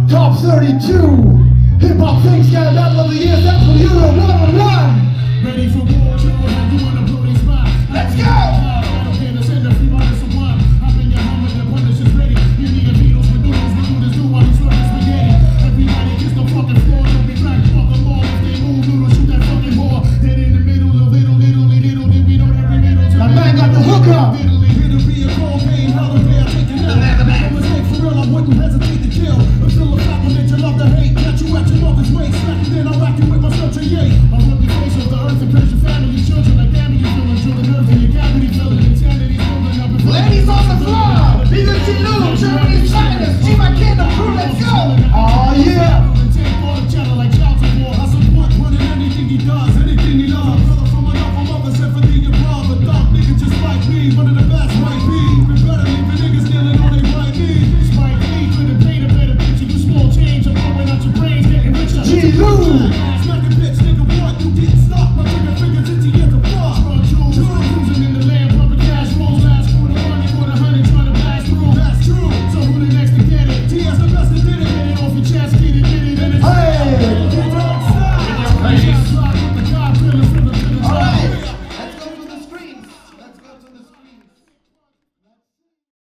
Top 32 Hip Hop Things Battle of the Year. That's for Euro 1-on-1. Ready for war, Joe?